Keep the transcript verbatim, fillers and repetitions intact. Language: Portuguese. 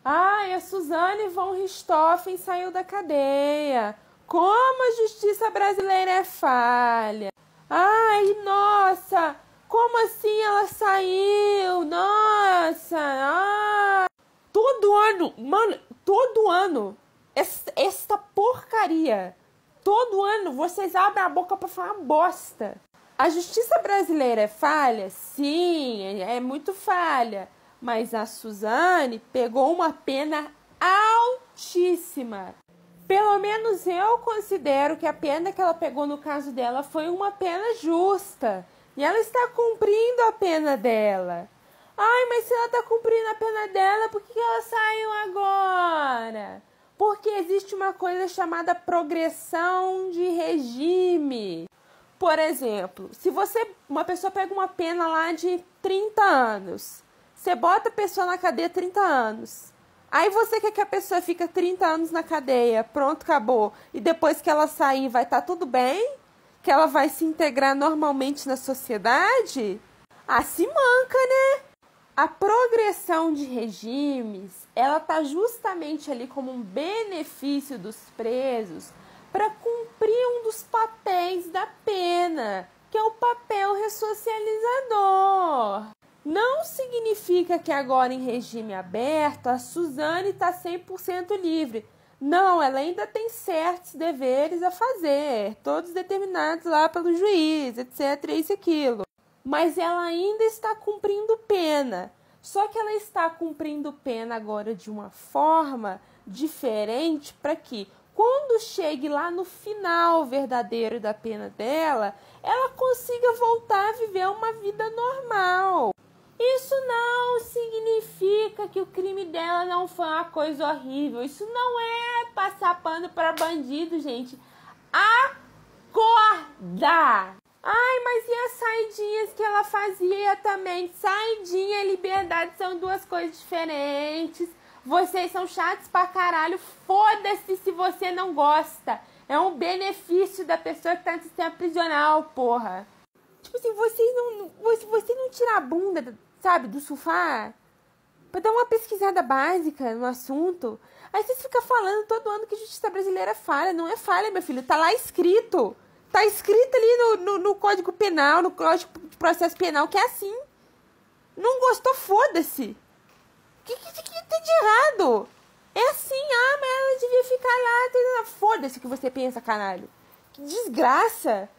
Ai, a Suzane von Richthofen saiu da cadeia. Como a justiça brasileira é falha. Ai, nossa, como assim ela saiu? Nossa, ah. Todo ano, mano, todo ano, essa, essa porcaria, todo ano vocês abrem a boca pra falar bosta. A justiça brasileira é falha? Sim, é muito falha. Mas a Suzane pegou uma pena altíssima. Pelo menos eu considero que a pena que ela pegou no caso dela foi uma pena justa. E ela está cumprindo a pena dela. Ai, mas se ela está cumprindo a pena dela, por que ela saiu agora? Porque existe uma coisa chamada progressão de regime. Por exemplo, se você, uma pessoa pega uma pena lá de trinta anos, você bota a pessoa na cadeia trinta anos. Aí você quer que a pessoa fique trinta anos na cadeia, pronto, acabou. E depois que ela sair vai estar tudo bem? Que ela vai se integrar normalmente na sociedade? Ah, se manca, né? A progressão de regimes, ela tá justamente ali como um benefício dos presos para cumprir um dos papéis da pena, que é o papel ressocializador. Não significa que agora em regime aberto a Suzane está cem por cento livre. Não, ela ainda tem certos deveres a fazer, todos determinados lá pelo juiz, etc, isso e aquilo. Mas ela ainda está cumprindo pena. Só que ela está cumprindo pena agora de uma forma diferente para que, quando chegue lá no final verdadeiro da pena dela, ela consiga voltar a viver uma vida normal. Isso não significa que o crime dela não foi uma coisa horrível. Isso não é passar pano para bandido, gente. Acorda! Ai, mas e as saidinhas que ela fazia também? Saidinha e liberdade são duas coisas diferentes. Vocês são chatos pra caralho. Foda-se se você não gosta. É um benefício da pessoa que tá no sistema prisional, porra. Tipo assim, vocês não, você, você não tira a bunda, sabe, do sofá pra dar uma pesquisada básica no assunto. Aí vocês ficam falando todo ano que a justiça brasileira é falha. Não é falha, meu filho. Tá lá escrito. Tá escrito ali no, no, no Código Penal, no Código de Processo Penal, que é assim. Não gostou, foda-se. O que, que, que tem de errado? É assim, ah, mas ela devia ficar lá. Foda-se o que você pensa, caralho. Que desgraça.